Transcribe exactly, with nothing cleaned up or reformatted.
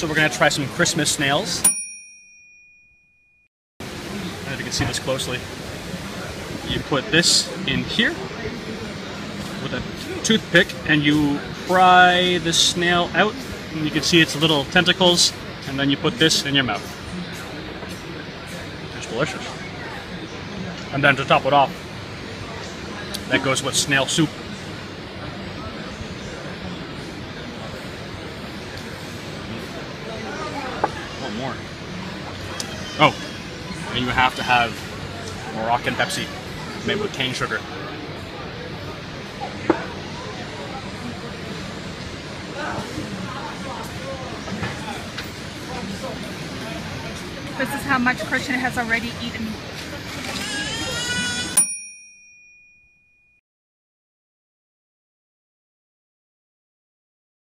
So we're gonna try some Christmas snails. And if you can see this closely, you put this in here with a toothpick and you pry the snail out, and you can see its little tentacles, and then you put this in your mouth. It's delicious. And then to top it off, that goes with snail soup. One more. Oh, and you have to have Moroccan Pepsi made with cane sugar. This is how much Christiaan has already eaten.